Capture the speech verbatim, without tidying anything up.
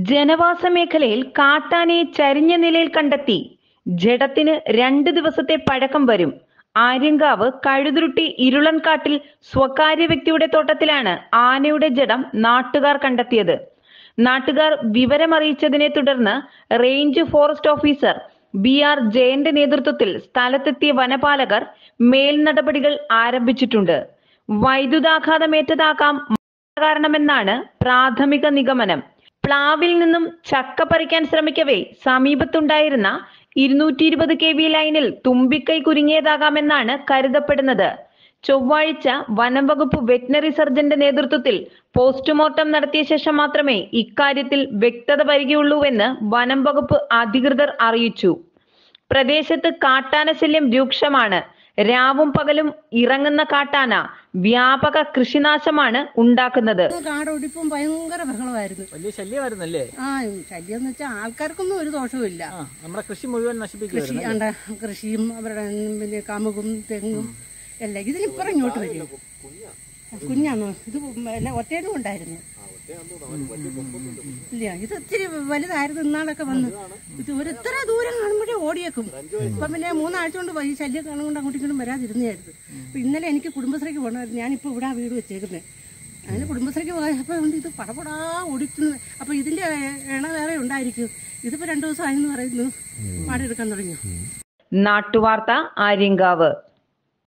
ജനവാസ മേഖലയിൽ കാട്ടാനയെ ചരിഞ്ഞ നിലയിൽ കണ്ടെത്തി. ജഡത്തിന് രണ്ട് ദിവസത്തെ പഴക്കം വരും. ആര്യങ്കാവ് കഴുതുരുട്ടി ഇരുളൻകാട്ടിൽ സ്വകാര്യ വ്യക്തിയുടെ തോട്ടത്തിലാണ് ആനയുടെ ജഡം നാട്ടുകാർ കണ്ടെത്തിയത്. നാട്ടുകാർ വിവരമറിയിച്ചതിനെ തുടർന്ന് range forest officer B R ജയന്റെ നേതൃത്വത്തിൽ സ്ഥലത്തെത്തിയ വനപാലകർ മേൽ നടപടികൾ ആരംഭിച്ചിട്ടുണ്ട്. വൈദ്യുതാഘാതമേറ്റതാകാം കാരണമെന്നാണ് പ്രാഥമിക നിഗമനം. പ്ലാവിൽ നിന്നും ചക്ക പറിക്കാൻ ശ്രമിക്കവേ സമീപത്തുണ്ടായിരുന്ന ഇരുന്നൂറ്റി ഇരുപത് കെ വി ലൈനിൽ തുമ്പിക്കൈ കുരുങ്ങിയതാകാമെന്നാണ് കരുതപ്പെടുന്നത്. ചൊവ്വാഴ്ച വനം വകുപ്പ് വെറ്റിനറി സർജന്റെ നേതൃത്വത്തിൽ പോസ്റ്റ്മോർട്ടം നടത്തിയ ശേഷം മാത്രമേ ഇക്കാര്യത്തിൽ വ്യക്തത വരികയുള്ളൂവെന്ന് വനം വകുപ്പ് അധികൃതർ അറിയിച്ചു. പ്രദേശത്ത് കാട്ടാന ശല്യം രൂക്ഷമാണ്. രാവും പകലും ഇറങ്ങുന്ന കാട്ടാന വ്യാപക കൃഷിനാശമാണ് ഉണ്ടാക്കുന്നത്. കാടൊടിപ്പും ഭയങ്കര ബഹളമായിരുന്നു. വലിയ ശല്യമായിരുന്നല്ലേ? ആ ശല്യം എന്ന് വെച്ചാൽ ആൾക്കാർക്കൊന്നും ഒരു ദോഷവുമില്ല. നമ്മുടെ കൃഷി മുഴുവൻ നശിപ്പിക്കും. കൃഷിയും അവരുടെ പിന്നെ കമുകും തെങ്ങും എല്ലാം ഇതിനിപ്പുറം ഇങ്ങോട്ട് വരും. കുഞ്ഞാന്നോ ഇത് ഒറ്റയിലും ഉണ്ടായിരുന്നു. ഇല്ല ഇത് ഒത്തിരി വലുതായിരുന്നു. ഇന്നാളൊക്കെ വന്ന് ഇത് ഒരിത്ര ദൂരം കാണുമ്പോഴേ ഓടിയേക്കും. ഇപ്പം പിന്നെ മൂന്നാഴ്ച കൊണ്ട് ഈ ശല്യം കാണുകൊണ്ട് അങ്ങോട്ടും ഇങ്ങോട്ടും വരാതിരുന്നായിരുന്നു. അപ്പൊ ഇന്നലെ എനിക്ക് കുടുംബശ്രീക്ക് പോകണമായിരുന്നു. ഞാനിപ്പോൾ ഇവിടെ ആ വീട് വെച്ചേക്കുന്നത്. അങ്ങനെ കുടുംബശ്രീക്ക് പോയപ്പോൾ ഇത് പടപടാ ഓടിക്കുന്നു. അപ്പൊ ഇതിന്റെ ഇണ വേറെ ഉണ്ടായിരിക്കും. ഇതിപ്പോ രണ്ടു ദിവസം ആയെന്ന് പറയുന്നു. പാടിയെടുക്കാൻ തുടങ്ങി. നാട്ടുവാർത്ത, ആര്യങ്കാവ്.